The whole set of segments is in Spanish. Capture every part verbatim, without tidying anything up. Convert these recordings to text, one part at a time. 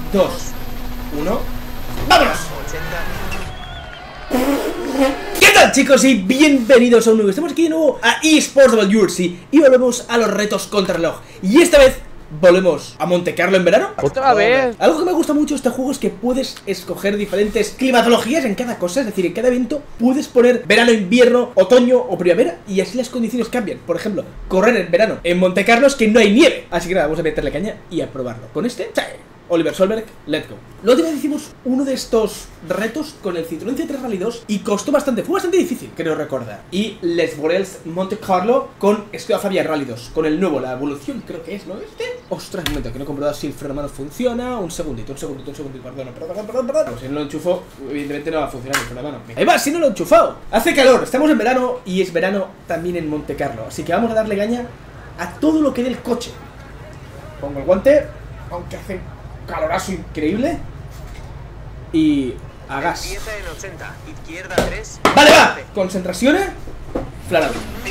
dos, uno. ¡Vámonos! ¿Qué tal, chicos? Y bienvenidos a un nuevo. Estamos aquí de nuevo a eSports W R C y volvemos a los retos contrarreloj. Y esta vez volvemos a Monte Carlo en verano. ¡Otra vez! Algo que me gusta mucho de este juego es que puedes escoger diferentes climatologías en cada cosa. Es decir, en cada evento puedes poner verano, invierno, otoño o primavera, y así las condiciones cambian. Por ejemplo, correr en verano en Monte Carlo es que no hay nieve. Así que nada, vamos a meterle caña y a probarlo. Con este, ¡sí! Oliver Solberg, let's go. La última vez hicimos uno de estos retos con el Citroën C tres Rally dos y costó bastante, fue bastante difícil, creo recordar. Y Les Borels Monte Carlo con Skoda Fabia Rally dos, con el nuevo, la evolución creo que es, ¿no? Este. Ostras, un momento, que no he comprobado si el freno de mano funciona. Un segundito, un segundito, un segundito, perdón, perdón, perdón, perdón. Pues si no lo enchufo, evidentemente no va a funcionar el freno de mano. Ahí va, si no lo he enchufado. Hace calor, estamos en verano y es verano también en Monte Carlo, así que vamos a darle caña a todo lo que dé el coche. Pongo el guante, aunque hace calorazo increíble. Y a gas. Vale, va. Concentraciones. Flarado.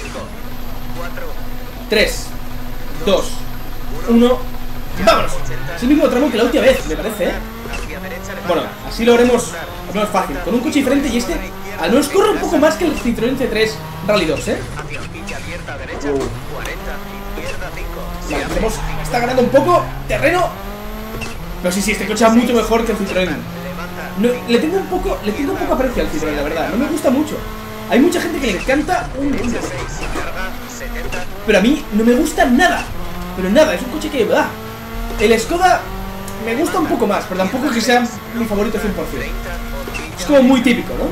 tres, dos, uno. ¡Vámonos! Es el mismo tramo que la última vez, me parece, ¿eh? Bueno, así lo haremos más fácil, con un coche diferente. Y este al menos corre un poco más que el Citroën C tres Rally dos, ¿eh? Uh. Vale, tenemos, está ganando un poco terreno. No, sí, sí, este coche es mucho mejor que el Citroën. No, le tengo un poco, le tengo un poco aprecio al Citroën, la verdad. No me gusta mucho. Hay mucha gente que le encanta un... Pero a mí no me gusta nada. Pero nada, es un coche que... Ah, el Skoda me gusta un poco más, pero tampoco que sea mi favorito cien por cien. Es como muy típico, ¿no?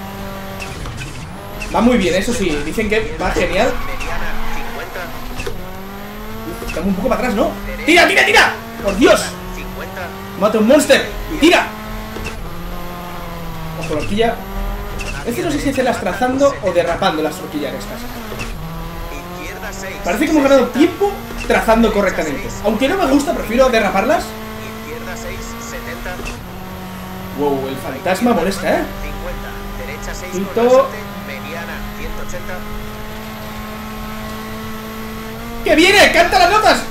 Va muy bien, eso sí. Dicen que va genial. Uf, estamos un poco para atrás, ¿no? ¡Tira, tira, tira! ¡Por Dios! Mata un monster y tira. Ojo, la horquilla. Es que no sé si hacerlas trazando o derrapando las horquillas estas. Parece que hemos ganado tiempo trazando correctamente. Aunque no me gusta, prefiero derraparlas. Wow, el fantasma molesta, ¿eh? Quinto. ¡Que viene! ¡Canta las notas!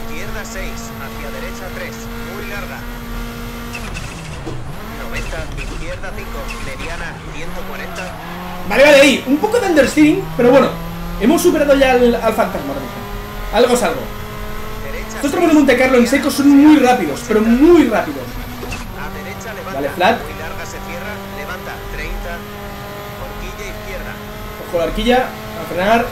Vale, vale, ahí, un poco de understeering, pero bueno, hemos superado ya al, al fantasma. Algo es algo. Estos tramos de Monte Carlo en seco son muy rápidos, pero muy rápidos. Vale, flat. Ojo la horquilla, a frenar.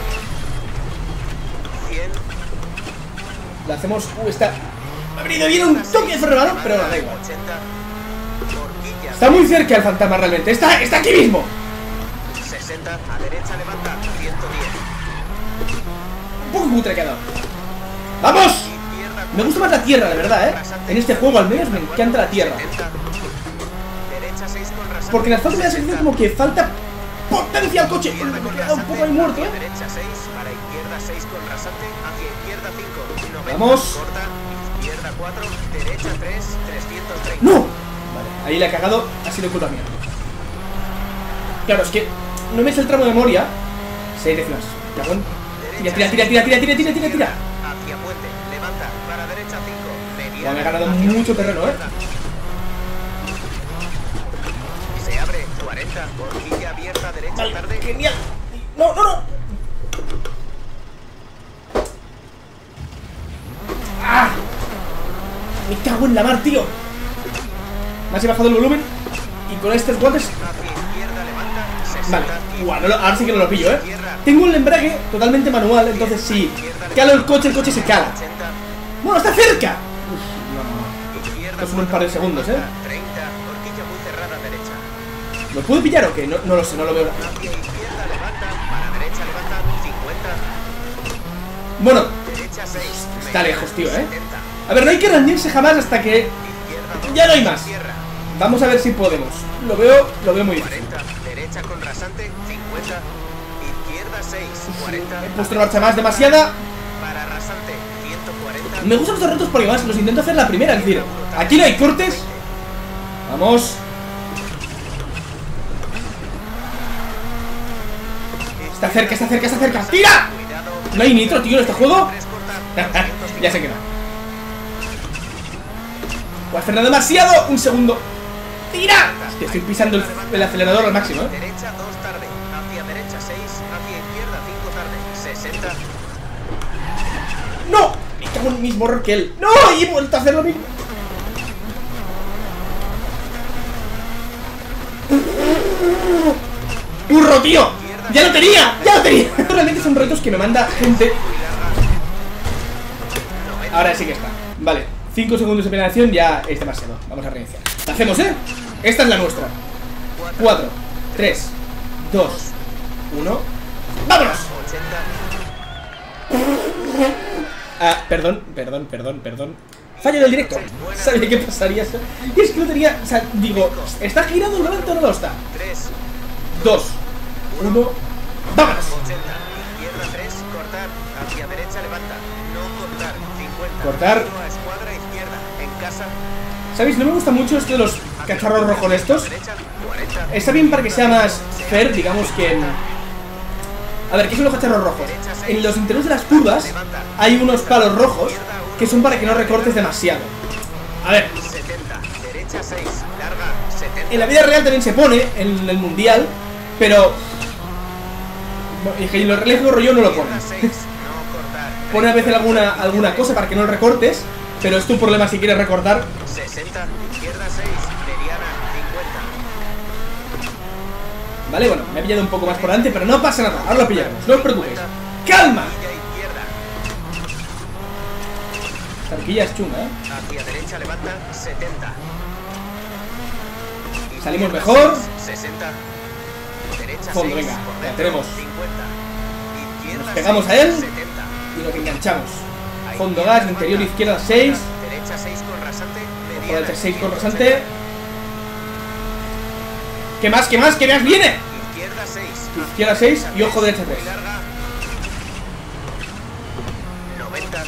La hacemos... Uh, está... Me ha venido bien un toque de frenado, pero no, da igual. Está muy cerca el fantasma realmente. Está, está aquí mismo. sesenta, a derecha levanta, ciento diez. Un poco cutre quedado. ¡Vamos! Me gusta más la tierra, de verdad, ¿eh? En este juego al menos me encanta la tierra. Porque en el asfalto me da sensación como que falta potencia al coche. Me he quedado un poco ahí muerto, ¿eh? Vamos. ¡No! Vale, ahí le ha cagado, ha sido culpa mía. Claro, es que no me sé el tramo de memoria. Seis décimas. Tira, tira, tira, tira, tira, tira, tira, tira, tira. Bueno, me ha ganado mucho terreno, ¿eh? Vale, genial. No, no, no. ¡Ah! Me cago en la mar, tío. Más he bajado el volumen. Y con estos guantes. Vale, igual, no lo, ahora sí que no lo pillo, ¿eh? Tengo el embrague totalmente manual. Entonces si calo el coche, el coche se cala. ¡Bueno, está cerca! Uf, no. Esto son un par de segundos, ¿eh? ¿Lo puedo pillar o qué? No, no lo sé, no lo veo. Bueno, está lejos, tío, ¿eh? A ver, no hay que rendirse jamás hasta que ya no hay más. Vamos a ver si podemos. Lo veo, lo veo muy difícil. He puesto una marcha más demasiada. Me gustan estos retos porque más los intento hacer la primera. Es decir, aquí no hay cortes. Vamos. Está cerca, está cerca, está cerca. ¡Tira! ¿No hay nitro, tío, en este juego? Ya sé que no. O has frenado demasiado. Un segundo. ¡Tira! Es que estoy pisando el, el acelerador al máximo, ¿eh? Derecha dos tarde. Hacia derecha seis. Hacia izquierda cinco tarde. sesenta. ¡No! Me cago en el mismo error que él. ¡No! Y he vuelto a hacer lo mismo. ¡Burro, tío! ¡Ya lo tenía! ¡Ya lo tenía! Realmente son retos que me manda gente. Ahora sí que está. Vale, cinco segundos de penalización ya es demasiado. Vamos a reiniciar. La hacemos, ¿eh? Esta es la nuestra. cuatro, tres, dos, uno. ¡Vámonos! Ah, perdón, perdón, perdón, perdón. Fallo del directo. ¿Sabía qué pasaría eso? Y es que no tenía... O sea, digo, ¿está girado el volante o no lo está? tres, dos, uno. ¡Vámonos! ochenta. Izquierda tres. Cortar. Hacia derecha levanta. No cortar. cincuenta. Cortar. Continúa, escuadra izquierda. En casa. ¿Sabéis? No me gusta mucho esto de los cacharros rojos estos. Derecha. cuarenta. Está bien para que sea más fair, digamos que... A ver, ¿qué son los cacharros rojos? En los interiores de las curvas hay unos palos rojos que son para que no recortes demasiado. A ver, setenta. Derecha seis. Larga. setenta. en la vida real también se pone, en el mundial, pero... Y que en los relés de rollo no lo pone. Izquierda seis. No cortar. Pone a veces alguna, alguna cosa para que no recortes, pero es tu problema si quieres recortar. sesenta. Izquierda seis. Mediana. cincuenta. Vale, bueno, me he pillado un poco más por delante, pero no pasa nada, ahora lo pillaremos, no os preocupéis. ¡Calma! Orilla izquierda. Esta horquilla es chunga, ¿eh? Hacia derecha levanta. setenta. Salimos Izquierda mejor. seis, sesenta. Derecha Fondo, seis, venga, por ya dentro, tenemos. cincuenta. Izquierda Nos pegamos seis, a él. setenta. Y nos enganchamos. A Fondo izquierda gas, interior levanta, izquierda seis. Derecha seis con rasante. Por Mediana. derecha seis con rasante. ¿Qué más? ¿Qué más? ¿Qué más viene? Izquierda seis. Izquierda seis y ojo derecha Muy tres. larga. noventa.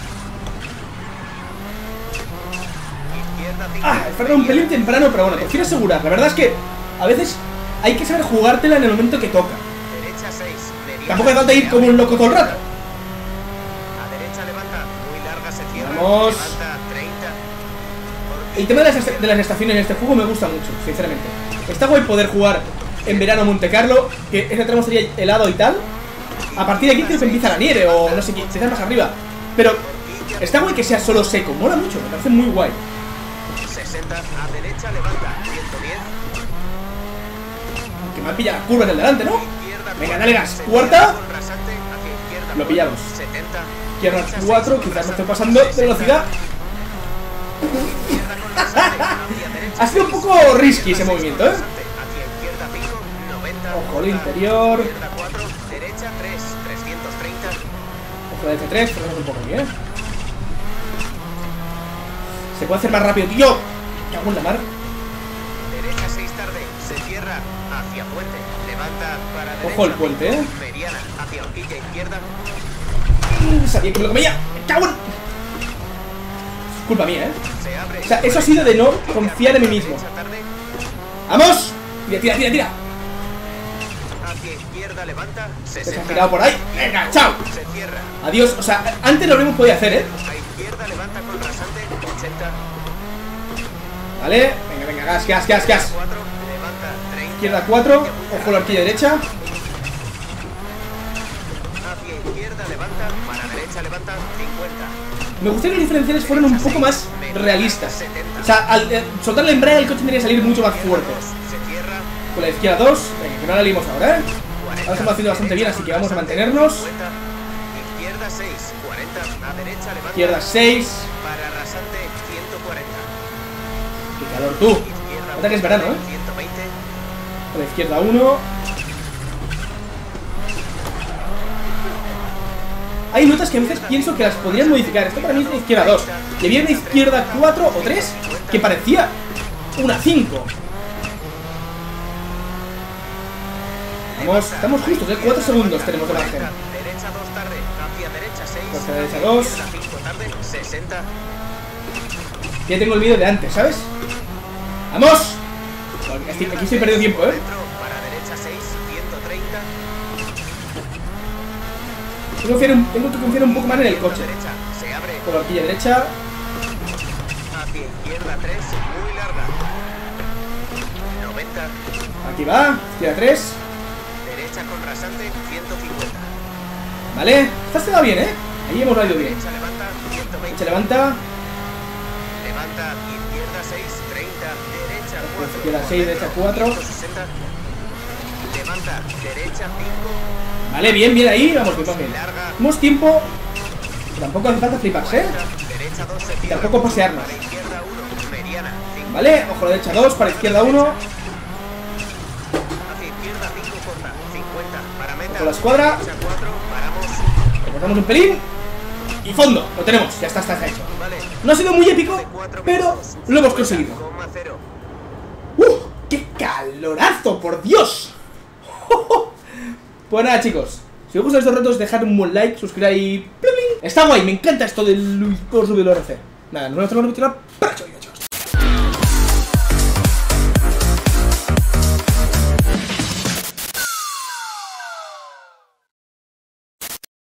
Izquierda cinco. Ah, he frenado un pelín temprano, pero bueno, prefiero asegurar. La verdad es que a veces hay que saber jugártela en el momento que toca. Derecha seis. Mediana. Tampoco hace falta ir como un loco todo el rato. A derecha levanta. Muy larga se cierra. Vamos. Levanta treinta. El tema de las, de las estaciones en este juego me gusta mucho, sinceramente. Está guay poder jugar en verano a Monte Carlo, que ese tramo sería helado y tal. A partir de aquí creo que empieza la nieve o no sé qué, empieza más arriba. Pero está guay que sea solo seco, mola mucho, me parece muy guay. sesenta. A derecha levanta. ciento diez. Que me ha pillado la curva en el delante, ¿no? Izquierda Venga, cuatro. dale gas. Se Cuarta. cierra con rasante hacia izquierda Lo cuatro. pillamos. setenta. Izquierda Derecha cuatro, seis con quizás me estoy rasante. pasando de velocidad. Izquierda con rasante. Hacia derecha Ha sido un seis. poco risky ese movimiento, ¿eh? Hacia izquierda cinco. noventa. Ojo al interior. Izquierda cuatro. Derecha tres. trescientos treinta. Ojo la F tres, frenamos un poco aquí, ¿eh? Se puede hacer más rápido, tío. Me cago en la mar. Derecha seis tarde. Se cierra hacia puente. Levanta para derecha. Ojo el puente, ¿eh? Mediana. Hacia horquilla izquierda. Mm, Sabía que me lo comía. Me cago en... Es culpa mía, ¿eh? Se abre. O sea, eso ha sido de no confiar en mí mismo. Derecha tarde. ¡Vamos! Tira, tira, tira, tira. Hacia izquierda levanta. Se ha sesenta. girado por ahí. Venga, chao. Se cierra. Adiós. O sea, antes lo habríamos podido hacer, ¿eh? A izquierda levanta con rasante. ochenta. Vale. Venga, venga, gas, gas, gas, gas. cuatro. Levanta. treinta. Izquierda cuatro. Ojo la horquilla derecha. Hacia izquierda levanta. Para derecha levanta. cincuenta. Me gustaría que los diferenciales fueran un poco más realistas. O sea, al eh, soltar el embrague el coche tendría que salir mucho más fuerte. Se cierra. Con la izquierda dos. Venga, que no la liemos ahora, ¿eh? cuarenta. Ahora estamos haciendo bastante bien, así que vamos a mantenernos. cincuenta. Izquierda seis. cuarenta. A derecha levanta. Izquierda seis. Para rasante. ciento cuarenta. Qué calor tú. Izquierda Nota que es verano, ¿eh? ciento veinte. Con la izquierda uno. Hay notas que a veces pienso que las podrían modificar. Esto para mí es una izquierda dos. Y había una izquierda cuatro o tres que parecía una cinco. Vamos, estamos justos, ¿eh? cuatro segundos tenemos de margen. Derecha dos tarde. Hacia derecha seis. Hacia derecha dos. Izquierda cinco tarde. sesenta. Ya tengo el vídeo de antes, ¿sabes? ¡Vamos! Aquí aquí estoy perdiendo tiempo, ¿eh? Dentro. Para derecha seis. ciento treinta. Tengo que, confiar un, tengo que confiar un poco más en el coche. Derecha. Se abre. Con la horquilla derecha. Hacia izquierda tres, muy larga. noventa. Aquí va, izquierda tres. Derecha con rasante, ciento cincuenta. Vale, esta se va bien, ¿eh? Ahí hemos ido bien. Derecha levanta, ciento veinte. Se levanta. Levanta, izquierda seis, treinta. Derecha cuatro. Izquierda seis, derecha cuatro. ciento sesenta. Levanta, derecha cinco. Vale, bien, bien ahí. Vamos, que bien. Larga. Tenemos tiempo. Tampoco hace falta fliparse, ¿eh? Derecha dos, se Y cierra. tampoco pasearnos. Para izquierda uno, mediana. cinco. Vale, ojo a la derecha dos, para izquierda uno. Hacia izquierda cinco, corta. cincuenta. Para meta. Ojo a la escuadra. Derecha cuatro, paramos. Cortamos un pelín. Y fondo, lo tenemos, ya está, está, está hecho. Vale. No ha sido muy épico, pero lo hemos conseguido. Coma cero. ¡Uh! ¡Qué calorazo, por Dios! Pues nada, chicos, si os gustan estos retos, dejad un buen like, suscribáis. Está guay, me encanta esto del por subir el R C. Nada, nos vemos en la próxima.